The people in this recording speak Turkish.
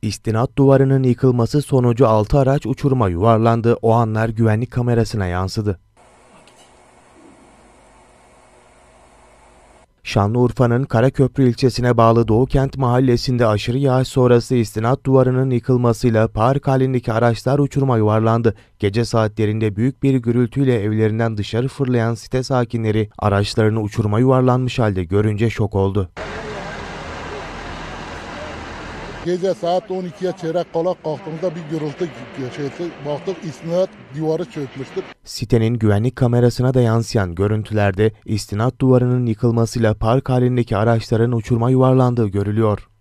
İstinat duvarının yıkılması sonucu 6 araç uçuruma yuvarlandı. O anlar güvenlik kamerasına yansıdı. Şanlıurfa'nın Karaköprü ilçesine bağlı Doğukent mahallesinde aşırı yağış sonrası istinat duvarının yıkılmasıyla park halindeki araçlar uçuruma yuvarlandı. Gece saatlerinde büyük bir gürültüyle evlerinden dışarı fırlayan site sakinleri araçlarını uçuruma yuvarlanmış halde görünce şok oldu. Gece saat 12'ye çeyrek kala kalktığımızda bir gürültü şeysi baktık istinat duvarı çökmüştür. Sitenin güvenlik kamerasına da yansıyan görüntülerde istinat duvarının yıkılmasıyla park halindeki araçların uçuruma yuvarlandığı görülüyor.